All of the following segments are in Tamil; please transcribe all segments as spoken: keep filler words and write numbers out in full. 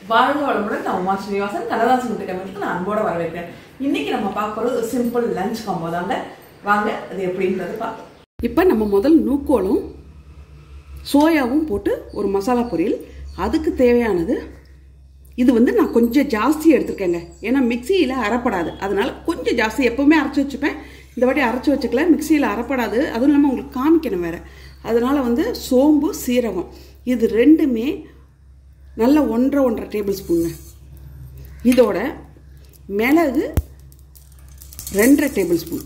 வாழ்க வளமுடன். நான் உமா ஸ்ரீனிவாசன் கனதாசன் வீட்டுக்கு நான் அன்போட வரவேற்கிறேன். இன்னைக்கு நம்ம பார்க்க போகிறது சிம்பிள் லஞ்ச் காம்போ தாங்க. வாங்க அது எப்படின்றது பார்ப்போம். இப்போ நம்ம முதல் நூக்கோலும் சோயாவும் போட்டு ஒரு மசாலா பொரியல். அதுக்கு தேவையானது இது வந்து நான் கொஞ்சம் ஜாஸ்தி எடுத்துருக்கேங்க. ஏன்னா மிக்சியில் அரைப்படாது, அதனால கொஞ்சம் ஜாஸ்தி எப்போவுமே அரைச்சி வச்சுப்பேன். இந்த வாட்டி அரைச்சி வச்சுக்கல, மிக்சியில் அரைப்படாது. அதுவும் இல்லாமல் உங்களுக்கு காமிக்கணும் வேறு. அதனால் வந்து சோம்பு சீரகம் இது ரெண்டுமே நல்ல ஒன்றரை ஒன்றரை டேபிள் ஸ்பூனுங்க. இதோட மிளகு ரெண்டரை டேபிள் ஸ்பூன்,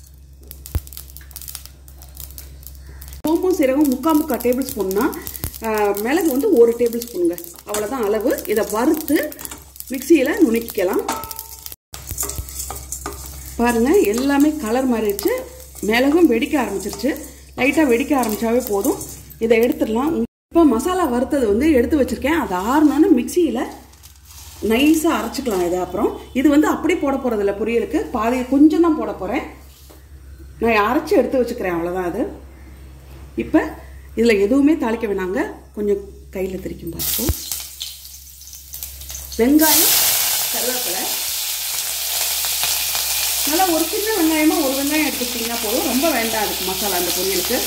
சோம்பும் சீரகம் முக்கால் முக்கால் டேபிள் ஸ்பூன்னா, மிளகு வந்து ஒரு டேபிள் ஸ்பூனுங்க. அவ்வளோதான் அளவு. இதை வறுத்து மிக்சியில் நுணுக்கிக்கலாம். பாருங்கள், எல்லாமே கலர் மாறிடுச்சு. மிளகும் வெடிக்க ஆரம்பிச்சிருச்சு. லைட்டாக வெடிக்க ஆரம்பித்தாவே போதும். இதை எடுத்துடலாம். இப்போ மசாலா வறுத்தது வந்து எடுத்து வச்சுருக்கேன். அது ஆறணுன்னு மிக்சியில் நைஸாக அரைச்சிக்கலாம். இதை அப்புறம் இது வந்து அப்படி போட போகிறதில்ல, பொரியலுக்கு பாதி கொஞ்சம் தான் போட போகிறேன். நான் அரைச்சி எடுத்து வச்சுக்கிறேன், அவ்வளோதான். அது இப்போ இதில் எதுவுமே தாளிக்க வேணாங்க. கொஞ்சம் கையில் திரிக்கும் பார்ப்போம். வெங்காயம், கருவேப்பிலை, நல்லா ஒரு சின்ன வெங்காயமாக ஒரு வெங்காயம் எடுத்துக்கிட்டிங்கன்னா போதும். ரொம்ப வேண்டாம் அதுக்கு மசாலா அந்த பொரியலுக்கு.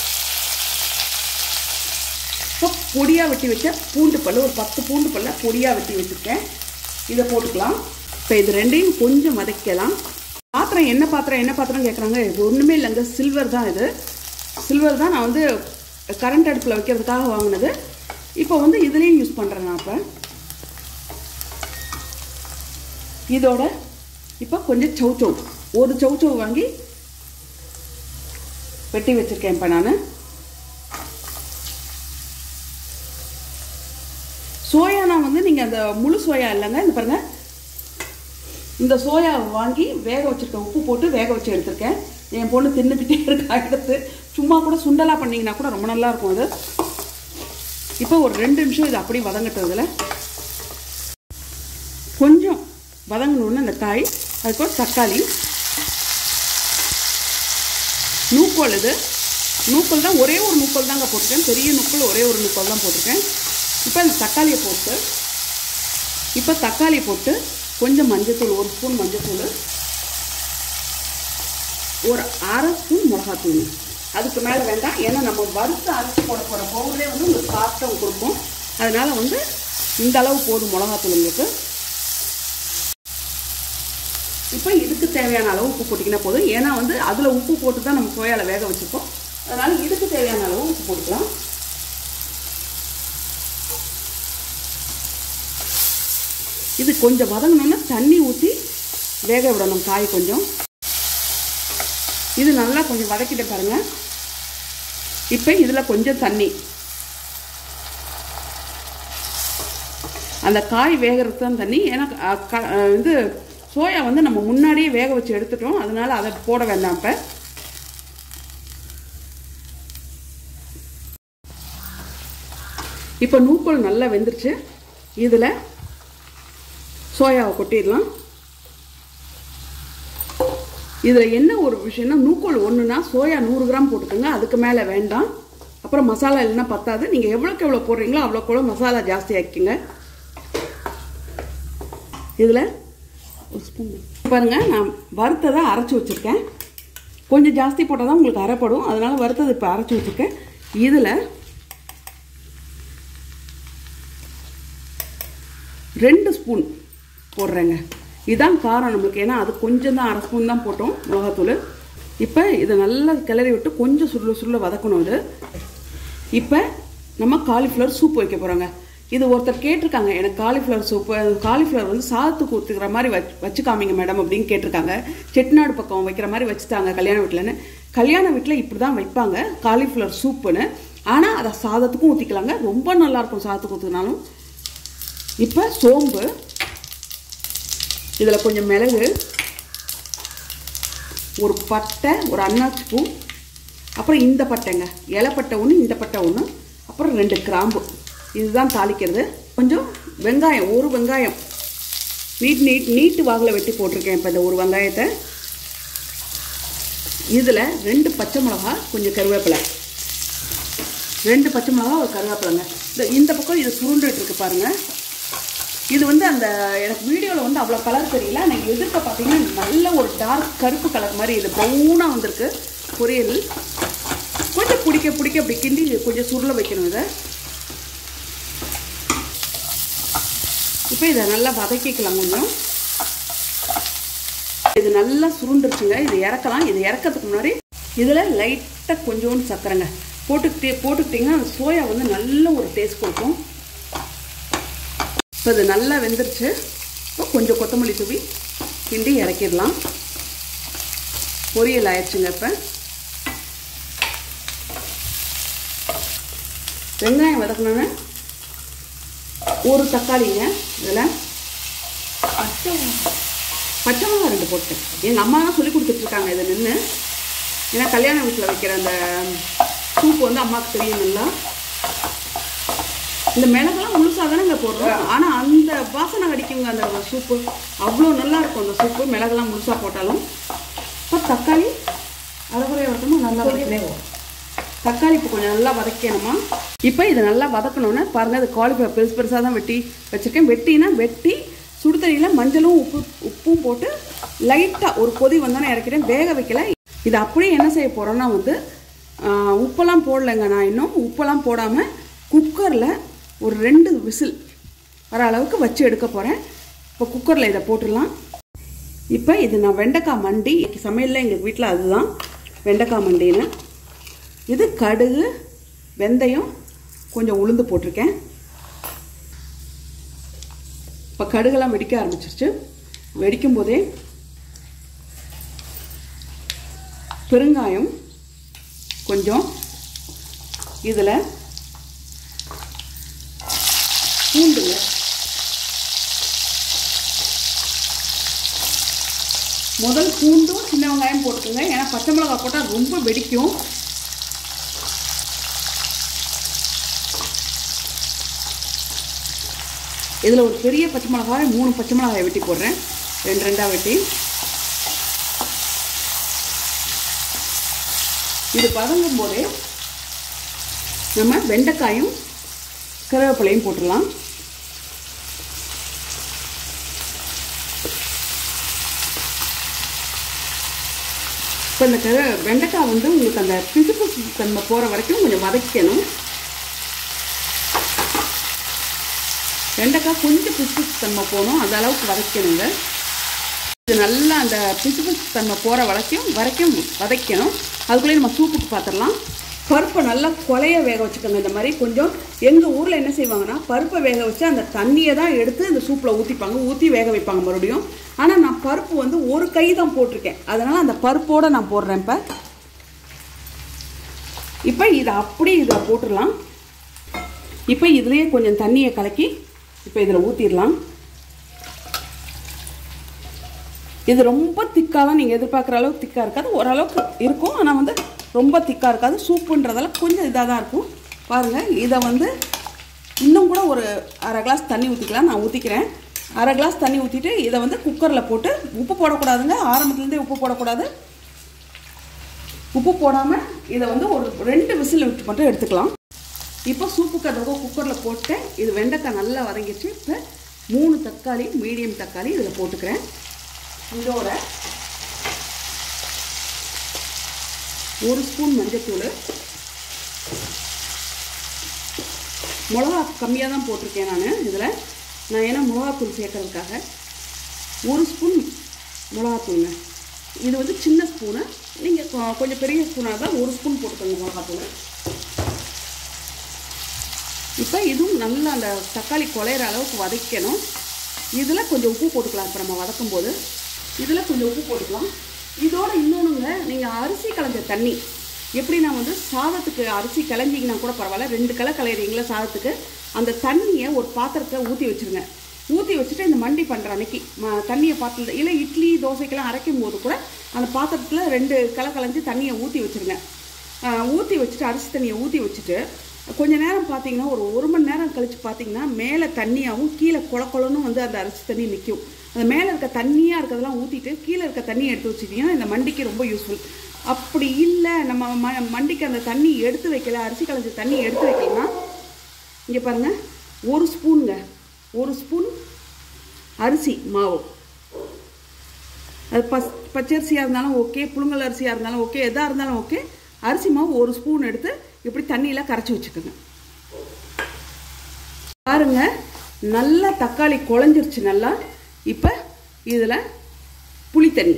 இப்போ பொடியாக வெட்டி வச்ச பூண்டு பல், ஒரு பத்து பூண்டு பல்ல பொடியாக வெட்டி வச்சுருக்கேன். இதை போட்டுக்கலாம். இப்போ இது ரெண்டையும் கொஞ்சம் வதக்கலாம். பாத்திரம் என்ன பாத்திரம் என்ன பாத்திரம் கேட்குறாங்க. இது ஒன்றுமே இல்லைங்க, சில்வர் தான். இது சில்வர் தான். நான் வந்து கரண்ட் அடுப்பில் வைக்கிறதுக்காக வாங்கினது. இப்போ வந்து இதுலேயும் யூஸ் பண்ணுறேன் நான். இப்போ இதோட இப்போ கொஞ்சம் சவுச்சவு, ஒரு சவுச்சவு வாங்கி வெட்டி வச்சுருக்கேன். இப்போ நான் சோயானா வந்து நீங்கள் அந்த முழு சோயா இல்லைங்க, இந்த பாருங்கள், இந்த சோயாவை வாங்கி வேக வச்சுருக்கேன். உப்பு போட்டு வேக வச்சு எடுத்துருக்கேன். என் பொண்ணு தின்னுக்கிட்டே இருக்கா எடுத்து. சும்மா கூட சுண்டலாக பண்ணிங்கன்னா கூட ரொம்ப நல்லாயிருக்கும் அது. இப்போ ஒரு ரெண்டு நிமிஷம் இது அப்படியே வதங்கட்டதில் கொஞ்சம் வதங்கணுன்னு இந்த காய், அதுக்கப்புறம் தக்காளி, நூக்கோல். இது நூக்கோல் தான், ஒரே ஒரு நூக்கோல் தாங்க போட்டிருக்கேன். பெரிய நூக்கோல் ஒரே ஒரு நூக்கோல் தான் போட்டிருக்கேன். இப்போ இந்த தக்காளியை போட்டு இப்போ தக்காளியை போட்டு கொஞ்சம் மஞ்சத்தூள், ஒரு ஸ்பூன் மஞ்சத்தூள், ஒரு அரை ஸ்பூன் மிளகாத்தூள். அதுக்கு மேலே வேண்டாம், ஏன்னா நம்ம வறுத்து அரைச்சி போட போகிற பவுடரே வந்து உங்களுக்கு காட்டம் கொடுக்கும். அதனால் வந்து இந்த அளவு போதும் மிளகாத்தூள் உங்களுக்கு. இப்போ இதுக்கு தேவையான அளவு உப்பு போட்டிங்கன்னா போதும். ஏன்னா வந்து அதில் உப்பு போட்டு தான் நம்ம சோயாவில் வேக வச்சுருக்கோம். அதனால் இதுக்கு தேவையான அளவு உப்பு போட்டுக்கலாம். இது கொஞ்சம் வதங்கணுன்னா தண்ணி ஊற்றி வேக விடணும் காய் கொஞ்சம். இது நல்லா கொஞ்சம் வதக்கிட்டு பாருங்கள். இப்போ இதில் கொஞ்சம் தண்ணி, அந்த காய் வேகிறதுக்கு தான் தண்ணி. ஏன்னா இது சோயா வந்து நம்ம முன்னாடியே வேக வச்சு எடுத்துட்டோம், அதனால அதை போட வேண்டாம். இப்போ இப்போ நூக்கோல் நல்லா வெந்துருச்சு. இதில் சோயாவை கொட்டிடலாம். இதில் என்ன ஒரு விஷயம்னா, நூக்கோல் ஒன்றுனா சோயா நூறு கிராம் போட்டுக்கோங்க, அதுக்கு மேலே வேண்டாம். அப்புறம் மசாலா இல்லைன்னா பத்தாது. நீங்கள் எவ்வளோக்கு எவ்வளோ போடுறீங்களோ அவ்வளோக்கு எவ்வளோ மசாலா ஜாஸ்தி ஆக்கிங்க. இதில் ஒரு ஸ்பூன் பாருங்கள், நான் வறுத்ததை அரைச்சி வச்சுருக்கேன். கொஞ்சம் ஜாஸ்தி போட்டால் தான் உங்களுக்கு அரைப்படும், அதனால் வறுத்தது இப்போ அரைச்சி வச்சுருக்கேன். இதில் ரெண்டு ஸ்பூன் போடுறேங்க. இதுதான் காரம் நம்மளுக்கு, ஏன்னா அது கொஞ்சம் தான், அரை ஸ்பூன் தான் போட்டோம் மிளகாத்தூள். இப்போ இதை நல்லா கிளறி விட்டு கொஞ்சம் சுருள சுருள வதக்கணும் இது. இப்போ நம்ம காலிஃப்ளவர் சூப் வைக்க போகிறோங்க. இது ஒருத்தர் கேட்டிருக்காங்க, எனக்கு காலிஃப்ளவர் சூப்பு, காலிஃப்ளவர் வந்து சாதத்துக்கு ஊற்றுக்கிற மாதிரி வச்சு வச்சு காமிங்க மேடம் அப்படின்னு கேட்டிருக்காங்க. செட்டிநாடு பக்கம் வைக்கிற மாதிரி வச்சுட்டாங்க கல்யாண வீட்டில்னு. கல்யாண வீட்டில் இப்படி தான் வைப்பாங்க காலிஃப்ளவர் சூப்புன்னு. ஆனால் அதை சாதத்துக்கும் ஊற்றிக்கலாங்க, ரொம்ப நல்லாயிருக்கும் சாதத்துக்கு ஊற்றுனாலும். இப்போ சோம்பு, இதில் கொஞ்சம் மிளகு, ஒரு பட்டை, ஒரு அன்னாச்சி பூ, அப்புறம் இந்த பட்டைங்க, இலைப்பட்டை ஒன்று, இந்த பட்டை ஒன்று, அப்புறம் ரெண்டு கிராம்பு. இதுதான் தாளிக்கிறது. கொஞ்சம் வெங்காயம், ஒரு வெங்காயம் நீட் நீட் நீட்டு வாகில் வெட்டி போட்டிருக்கேன். இப்போ இந்த ஒரு வெங்காயத்தை இதில் ரெண்டு பச்சை மிளகா, கொஞ்சம் கருவேப்பிலை, ரெண்டு பச்சை மிளகா ஒரு கருவேப்பிலைங்க. இந்த இந்த பக்கம் இது சுருண்டுட்டு இருக்கு பாருங்கள். இது வந்து அந்த எனக்கு வீடியோவில் வந்து அவ்வளோ கலர் தெரியல, ஆனால் எதிர்க்க பார்த்தீங்கன்னா நல்ல ஒரு டார்க் கருப்பு கலர் மாதிரி இது ப்ரௌனாக வந்திருக்கு பொரியல். கொஞ்சம் பிடிக்க பிடிக்க அப்படி கிண்டி கொஞ்சம் சுருள வைக்கணும் இதை. இப்போ இதை நல்லா வதக்கிக்கலாம் கொஞ்சம். இது நல்லா சுருண்டுருச்சுங்க, இது இறக்கலாம். இது இறக்கிறதுக்கு முன்னாடி இதில் லைட்டாக கொஞ்சோண்டு சக்கரைங்க போட்டுக்கிட்டே போட்டுக்கிட்டிங்கன்னா அந்த சோயா வந்து நல்ல ஒரு டேஸ்ட் கொடுக்கும். இப்போ இது நல்லா வெந்துருச்சு. இப்போ கொஞ்சம் கொத்தமல்லி தூவி கிண்டி இறக்கிடலாம். பொரியல் ஆயிடுச்சுங்க. இப்போ வெங்காயம் வதக்கணுன்னு ஒரு தக்காளிங்க, இதில் பச்சை பச்சை மிளகாய் ரெண்டு போட்டேன். எங்கள் அம்மா தான் சொல்லி கொடுத்துட்ருக்காங்க இதை நின்று. ஏன்னா கல்யாண வீட்டில் வைக்கிற அந்த சூப்பு வந்து அம்மாவுக்கு தெரியும் நல்லா. இந்த மிளகெல்லாம் முழுசாக தானே இங்கே போடுறோம், ஆனால் அந்த வாசனை அடிக்குங்க அந்த சூப்பு. அவ்வளோ நல்லா இருக்கும் அந்த சூப்பு மிளகெல்லாம் முழுசாக போட்டாலும். இப்போ தக்காளி அரைக்குறைய வதக்கணும், நல்லா வதக்கணும். தக்காளி இப்போ கொஞ்சம் நல்லா வதக்கணுமா. இப்போ இதை நல்லா வதக்கணுன்னு பாருங்கள். அது காலிஃப்ளவர் பெருசு பெருசாக தான் வெட்டி வச்சுருக்கேன். வெட்டினா வெட்டி சுடு தண்ணியில் மஞ்சளும் உப்பு உப்பும் போட்டு லைட்டாக ஒரு கொதி வந்தோன்னே இறக்கிறேன். வேக வைக்கல. இது அப்படியே என்ன செய்ய போகிறோன்னா வந்து உப்பெல்லாம் போடலைங்க. நான் இன்னும் உப்பெல்லாம் போடாமல் குக்கரில் ஒரு ரெண்டு விசில் வர அளவுக்கு வச்சு எடுக்க போகிறேன். இப்போ குக்கரில் இதை போட்டுடலாம். இப்போ இது நான் வெண்டைக்காய் மண்டி சமையலில் எங்கள் வீட்டில் அதுதான் வெண்டைக்காய் மண்டின்னு. இது கடுகு வெந்தயம் கொஞ்சம் உளுந்து போட்டிருக்கேன். இப்போ கடுகெல்லாம் வெடிக்க ஆரம்பிச்சிருச்சு. வெடிக்கும் போதே பெருங்காயம் கொஞ்சம், இதில் பூண்டுங்க முதல் பூண்டும் சின்ன வெங்காயம் போட்டுக்கோங்க. ஏன்னா பச்சை மிளகாய் போட்டால் ரொம்ப வெடிக்கும். இதில் ஒரு பெரிய பச்சை மிளகாய் மூணு பச்சை மிளகாய் வெட்டி போடுறேன், ரெண்டு ரெண்டாக வெட்டி. இது பதங்கும் போதே நம்ம வெண்டைக்காயும் கருவேப்பிலையும் போட்டுடலாம். இப்போ இந்த கரு வெண்டைக்காய் வந்து உங்களுக்கு அந்த பிசு பிசு தன்மை போகிற வரைக்கும் கொஞ்சம் வதக்கணும். வெண்டைக்காய் கொஞ்சம் பிசு பிசு தன்மை போகணும், அந்த அளவுக்கு வதக்கணுங்க. இது நல்லா அந்த பிசு பிசு தன்மை போகிற வரைக்கும் வரைக்கும் வதக்கணும். அதுக்குள்ளேயே நம்ம சூப்புக்கு பார்த்துடலாம். பருப்பை நல்லா கொலைய வேக வச்சுக்கோங்க. இந்த மாதிரி கொஞ்சம் எங்கள் ஊரில் என்ன செய்வாங்கன்னா பருப்பை வேக வச்சு அந்த தண்ணியை தான் எடுத்து இந்த சூப்பில் ஊற்றிப்பாங்க, ஊற்றி வேக வைப்பாங்க மறுபடியும். ஆனால் நான் பருப்பு வந்து ஒரு கை தான் போட்டிருக்கேன், அதனால் அந்த பருப்போடு நான் போடுறேன். இப்போ இப்போ இதை அப்படியே இதில் போட்டுடலாம். இப்போ இதுலேயே கொஞ்சம் தண்ணியை கலக்கி இப்போ இதில் ஊற்றிடலாம். இது ரொம்ப திக்காலாம் நீங்கள் எதிர்பார்க்குற அளவுக்கு திக்காக இருக்காது, ஓரளவுக்கு இருக்கும். ஆனால் வந்து ரொம்ப திக்காக இருக்காது. சூப்புன்றதெல்லாம் கொஞ்சம் இதாக தான் இருக்கும். பாருங்கள், இதை வந்து இன்னும் கூட ஒரு அரை கிளாஸ் தண்ணி ஊற்றிக்கலாம். நான் ஊற்றிக்கிறேன். அரை கிளாஸ் தண்ணி ஊற்றிட்டு இதை வந்து குக்கரில் போட்டு, உப்பு போடக்கூடாதுங்க, ஆரம்பத்துலேருந்தே உப்பு போடக்கூடாது. உப்பு போடாமல் இதை வந்து ஒரு ரெண்டு விசில் விட்டு மட்டும் எடுத்துக்கலாம். இப்போ சூப்புக்கு அந்த குக்கரில் போட்டேன். இது வெண்டைக்காய் நல்லா வதங்கிடுச்சு. இப்போ மூணு தக்காளி மீடியம் தக்காளி இதில் போட்டுக்கிறேன். இதோட ஒரு ஸ்பூன் மஞ்சத்தூள், மிளகா கம்மியாக தான் போட்டிருக்கேன் நான் இதில். நான் ஏன்னா மிளகாத்தூள் சேர்க்கறதுக்காக ஒரு ஸ்பூன் மிளகாத்தூளுங்க. இது வந்து சின்ன ஸ்பூனு, நீங்கள் கொஞ்சம் பெரிய ஸ்பூனாக தான் ஒரு ஸ்பூன் போட்டுக்கோங்க மிளகாத்தூள். இப்போ இதுவும் நல்லா அந்த தக்காளி குழையிற அளவுக்கு வதக்கணும். இதில் கொஞ்சம் உப்பு போட்டுக்கலாம். இப்போ நம்ம வதக்கும் போது இதில் கொஞ்சம் உப்பு போட்டுக்கலாம். இதோட இன்னொன்றுங்க, நீங்கள் அரிசி களைஞ்ச தண்ணி எப்படி நான் வந்து சாதத்துக்கு அரிசி களைஞ்சிங்கன்னா கூட பரவாயில்ல, ரெண்டு களை களையிறீங்களா சாதத்துக்கு, அந்த தண்ணியை ஒரு பாத்திரத்தை ஊற்றி வச்சுருங்க. ஊற்றி வச்சுட்டு இந்த மண்டி பண்ணுற அன்னைக்கு தண்ணியை பாத்திரத்தில் இல்லை இட்லி தோசைக்கெல்லாம் அரைக்கும் போது கூட அந்த பாத்திரத்தில் ரெண்டு களை களைஞ்சி தண்ணியை ஊற்றி வச்சுருங்க. ஊற்றி வச்சுட்டு அரிசி தண்ணியை ஊற்றி வச்சுட்டு கொஞ்சம் நேரம் பார்த்தீங்கன்னா ஒரு ஒரு மணி நேரம் கழித்து பார்த்தீங்கன்னா மேலே தண்ணியாகவும் கீழே கொல கொலன்னு வந்து அந்த அரிசி தண்ணி நிற்கும். அந்த மேலே இருக்க தண்ணியாக இருக்கிறதெல்லாம் ஊற்றிட்டு கீழே இருக்க தண்ணியை எடுத்து வச்சுட்டிங்கன்னா இந்த மண்டிக்கு ரொம்ப யூஸ்ஃபுல். அப்படி இல்லை நம்ம ம மண்டிக்கு அந்த தண்ணி எடுத்து வைக்கல, அரிசி களைஞ்ச தண்ணி எடுத்து வைக்கலன்னா இங்கே பாருங்கள், ஒரு ஸ்பூனுங்க, ஒரு ஸ்பூன் அரிசி மாவு. அது பச் பச்சரிசியாக இருந்தாலும் ஓகே, புழுங்கல் அரிசியாக இருந்தாலும் ஓகே, எதாக இருந்தாலும் ஓகே. அரிசி மாவு ஒரு ஸ்பூன் எடுத்து இப்படி தண்ணியில் கரைச்சி வச்சுக்கோங்க. பாருங்க, நல்லா தக்காளி குழஞ்சிருச்சு நல்லா. இப்போ இதில் புளி தண்ணி,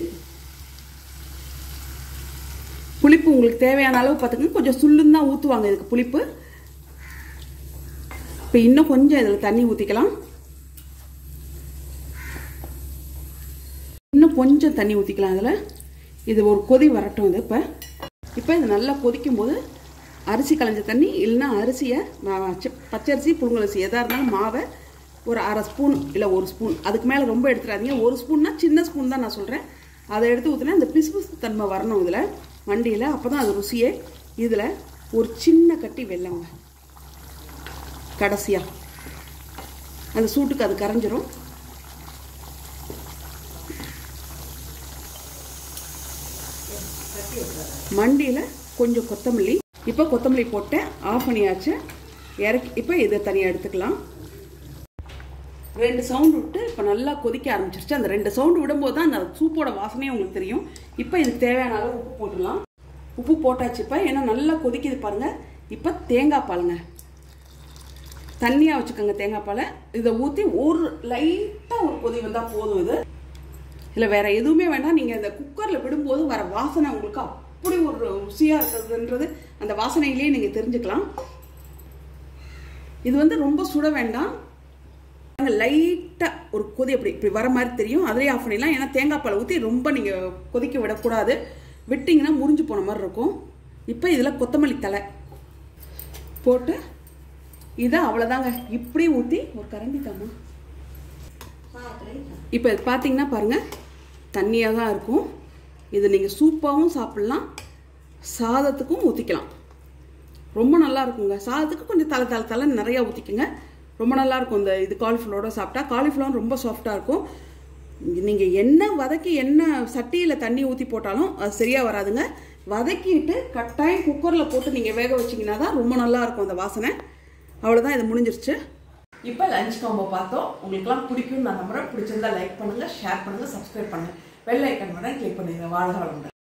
புளிப்பு உங்களுக்கு தேவையான அளவு பார்த்துக்கங்க. கொஞ்சம் சுள்ளுன்னு தான் ஊற்றுவாங்க இதுக்கு புளிப்பு. இப்போ இன்னும் கொஞ்சம் இதில் தண்ணி ஊற்றிக்கலாம். இன்னும் கொஞ்சம் தண்ணி ஊற்றிக்கலாம் இதில். இது ஒரு கொதி வரட்டும். இது இப்போ இப்போ இது நல்லா கொதிக்கும் போது அரிசி களைஞ்ச தண்ணி இல்லைன்னா அரிசியை பச்சரிசி புழுங்கலரிசி எதாக இருந்தாலும் மாவை ஒரு அரை ஸ்பூன் இல்லை ஒரு ஸ்பூன், அதுக்கு மேலே ரொம்ப எடுத்துடாதீங்க. ஒரு ஸ்பூன்னா சின்ன ஸ்பூன் தான் நான் சொல்கிறேன். அதை எடுத்து ஊற்றினா இந்த பிசு பிசு தன்மை வரணும் இதில் மண்டியில். அப்போ தான் அது ருசியே. இதில் ஒரு சின்ன கட்டி வெல்லங்க கடைசியாக, அந்த சூட்டுக்கு அது கரைஞ்சிரும். மண்டியில் கொஞ்சம் கொத்தமல்லி. இப்போ கொத்தமல்லி போட்டேன், ஆஃப் பண்ணியாச்சு, இறக்கி. இப்போ இதை தனியாக எடுத்துக்கலாம். ரெண்டு சவுண்டு விட்டு இப்போ நல்லா கொதிக்க ஆரம்பிச்சிருச்சு. அந்த ரெண்டு சவுண்டு விடும்போது தான் அந்த சூப்போட வாசனையே உங்களுக்கு தெரியும். இப்போ இதுக்கு தேவையான அளவு உப்பு போட்டுடலாம். உப்பு போட்டாச்சு இப்போ, ஏன்னா நல்லா கொதிக்குது பாருங்கள். இப்போ தேங்காய் பாலுங்க, தண்ணியாக வச்சுக்கோங்க தேங்காய் பாலை. இதை ஊற்றி ஒரு லைட்டாக ஒரு கொதி வந்தால் போதும். இது இல்லை வேற எதுவுமே வேண்டாம். நீங்கள் இந்த குக்கரில் விடும்போது வர வாசனை உங்களுக்கு அப்படி ஒரு ருசியாக இருக்கிறதுன்றது அந்த வாசனையிலேயே நீங்கள் தெரிஞ்சுக்கலாம். இது வந்து ரொம்ப சுட வேண்டாம், லைட்டாக ஒரு கொதி அப்படி இப்படி வர மாதிரி தெரியும். அதிலே ஆஃப் பண்ணிடலாம். ஏன்னா தேங்காய் பாலை ஊற்றி ரொம்ப நீங்கள் கொதிக்க விடக்கூடாது. விட்டிங்கன்னா முறிஞ்சு போன மாதிரி இருக்கும். இப்போ இதில் கொத்தமல்லி தலை போட்டு இதை அவ்வளோதாங்க. இப்படி ஊற்றி ஒரு கரண்டி தாமா. இப்போ இது பார்த்தீங்கன்னா பாருங்கள், தண்ணியாக தான் இருக்கும். இது நீங்கள் சூப்பாகவும் சாப்பிட்லாம், சாதத்துக்கும் ஊற்றிக்கலாம். ரொம்ப நல்லா இருக்குங்க. சாதத்துக்கு கொஞ்சம் தலை தலை தலை நிறையா ஊற்றிக்குங்க, ரொம்ப நல்லாயிருக்கும். இந்த இது காலிஃப்ளவரோட சாப்பிட்டா. காலிஃப்ளவர் ரொம்ப சாஃப்டாக இருக்கும். நீங்கள் என்ன வதக்கி என்ன சட்டியில் தண்ணி ஊற்றி போட்டாலும் அது சரியாக வராதுங்க. வதக்கிட்டு கட்டாயம் குக்கரில் போட்டு நீங்கள் வேக வச்சிங்கன்னா தான் ரொம்ப நல்லாயிருக்கும் அந்த வாசனை. அவ்வளோதான், இது முடிஞ்சிருச்சு. இப்போ லஞ்ச் காம்போ பார்த்தோம். உங்களுக்குலாம் பிடிக்கும்னு நான் நம்புறேன். பிடிச்சிருந்தா லைக் பண்ணுங்க, ஷேர் பண்ணுங்க, சப்ஸ்கிரைப் பண்ணுங்க, பெல் ஐக்கன் பண்ண கிளிக் பண்ணுங்க. வாழ்க வளமுடன்.